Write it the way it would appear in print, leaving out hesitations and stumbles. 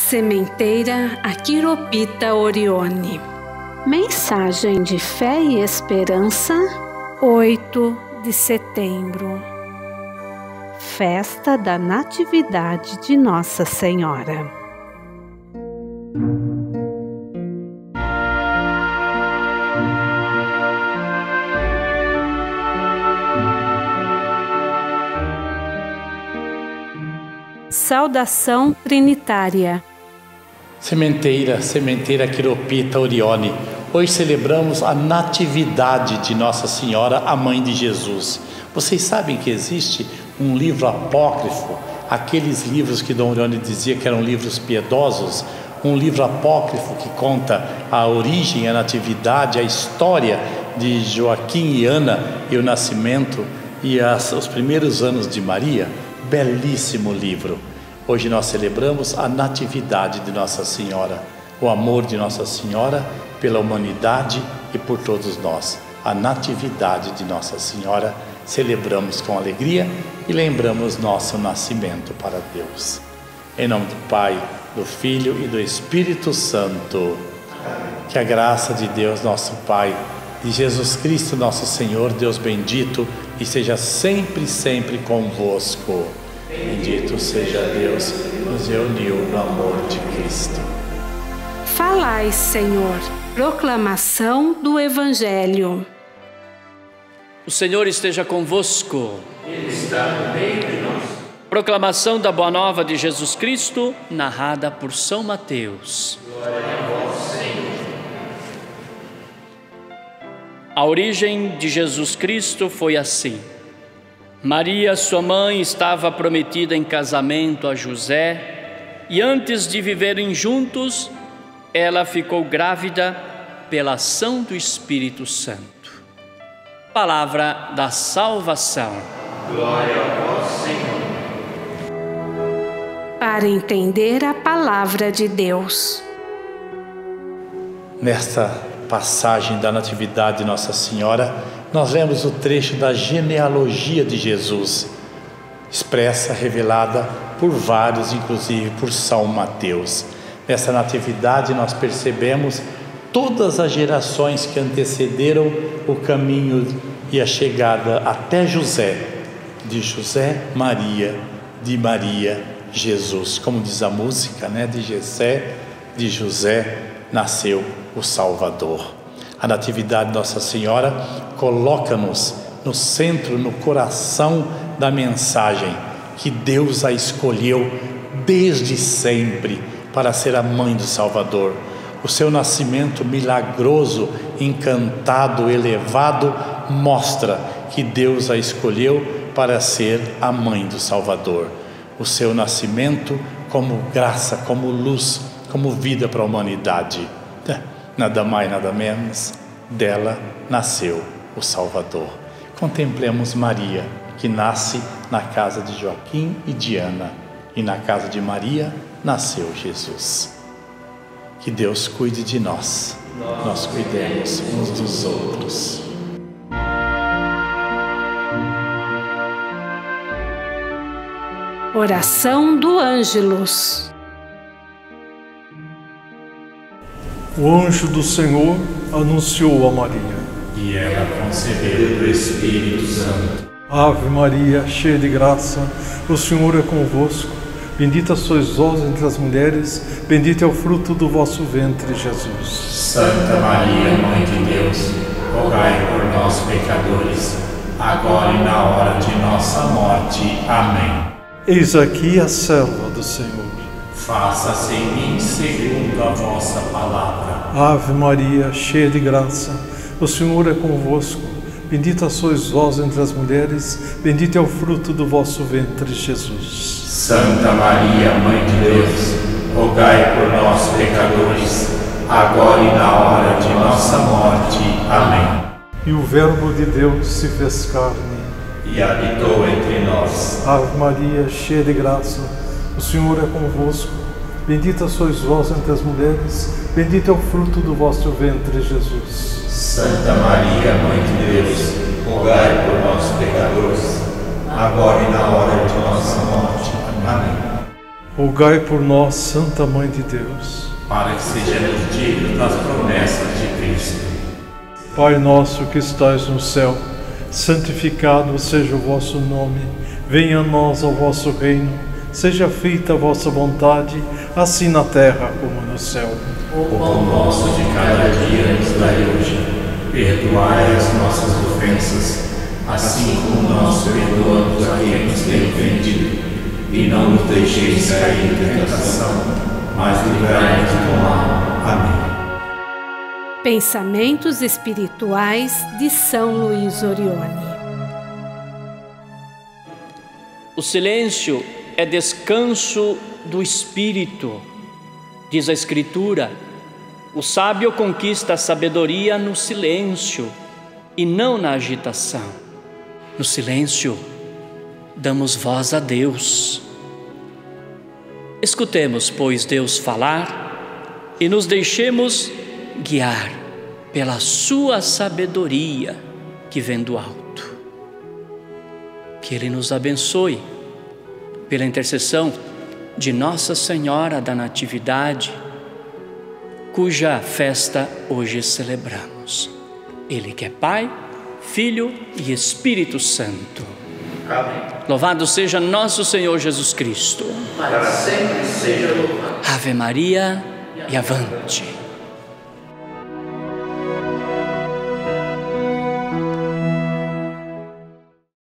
Sementeira Aquiropita Orione. Mensagem de fé e esperança, 8 de setembro. Festa da Natividade de Nossa Senhora. Saudação trinitária. Sementeira Aquiropita Orione. Hoje celebramos a Natividade de Nossa Senhora, a Mãe de Jesus. Vocês sabem que existe um livro apócrifo, aqueles livros que Dom Orione dizia que eram livros piedosos, um livro apócrifo que conta a origem, a natividade, a história de Joaquim e Ana e o nascimento e os primeiros anos de Maria. Belíssimo livro. Hoje nós celebramos a Natividade de Nossa Senhora, o amor de Nossa Senhora pela humanidade e por todos nós. A Natividade de Nossa Senhora celebramos com alegria e lembramos nosso nascimento para Deus. Em nome do Pai, do Filho e do Espírito Santo. Que a graça de Deus, nosso Pai, de Jesus Cristo, nosso Senhor, Deus bendito, e seja sempre, sempre convosco. Bendito seja Deus que nos reuniu no amor de Cristo. Falai, Senhor. Proclamação do Evangelho. O Senhor esteja convosco. Ele está no meio de nós. Proclamação da Boa Nova de Jesus Cristo, narrada por São Mateus. Glória a vós, Senhor. A origem de Jesus Cristo foi assim. Maria, sua mãe, estava prometida em casamento a José e antes de viverem juntos, ela ficou grávida pela ação do Espírito Santo. Palavra da salvação. Glória a vós, Senhor. Para entender a palavra de Deus. Nesta passagem da Natividade de Nossa Senhora, nós lemos o trecho da genealogia de Jesus, expressa, revelada por vários, inclusive por São Mateus. Nessa Natividade nós percebemos todas as gerações que antecederam o caminho e a chegada até José, de José, Maria, de Maria, Jesus. Como diz a música, de José nasceu o Salvador. A Natividade de Nossa Senhora coloca-nos no centro, no coração da mensagem que Deus a escolheu desde sempre para ser a Mãe do Salvador. O seu nascimento milagroso, encantado, elevado, mostra que Deus a escolheu para ser a Mãe do Salvador. O seu nascimento como graça, como luz, como vida para a humanidade. Nada mais, nada menos, dela nasceu o Salvador. Contemplemos Maria, que nasce na casa de Joaquim e de Ana, e na casa de Maria nasceu Jesus. Que Deus cuide de nós, nós cuidemos uns dos outros. Oração do Ângelus. O anjo do Senhor anunciou a Maria. E ela concebeu do Espírito Santo. Ave Maria, cheia de graça, o Senhor é convosco. Bendita sois vós entre as mulheres, bendito é o fruto do vosso ventre, Jesus. Santa Maria, Mãe de Deus, rogai por nós, pecadores, agora e na hora de nossa morte. Amém. Eis aqui a serva do Senhor. Faça-se em mim segundo a vossa palavra. Ave Maria, cheia de graça, o Senhor é convosco. Bendita sois vós entre as mulheres, bendito é o fruto do vosso ventre, Jesus. Santa Maria, Mãe de Deus, rogai por nós, pecadores, agora e na hora de nossa morte. Amém. E o Verbo de Deus se fez carne e habitou entre nós. Ave Maria, cheia de graça, o Senhor é convosco. Bendita sois vós entre as mulheres, bendito é o fruto do vosso ventre, Jesus. Santa Maria, Mãe de Deus, rogai por nós, pecadores, agora e na hora de nossa morte. Amém. Rogai por nós, Santa Mãe de Deus, para que sejamos dignos das promessas de Cristo. Pai nosso que estais no céu, santificado seja o vosso nome. Venha a nós o vosso reino. Seja feita a vossa vontade, assim na terra como no céu. O pão nosso de cada dia nos dai hoje. Perdoai as nossas ofensas, assim como nós perdoamos a quem nos tem ofendido. E não nos deixeis cair em tentação, mas livrai-nos do mal. Amém. Pensamentos espirituais de São Luís Orione. O silêncio é descanso do espírito. Diz a Escritura: o sábio conquista a sabedoria no silêncio e não na agitação. No silêncio, damos voz a Deus. Escutemos, pois, Deus falar e nos deixemos guiar pela sua sabedoria que vem do alto. Que Ele nos abençoe pela intercessão de Nossa Senhora da Natividade, cuja festa hoje celebramos. Ele que é Pai, Filho e Espírito Santo. Amém. Louvado seja nosso Senhor Jesus Cristo. Para sempre seja louvado. Ave Maria e avante.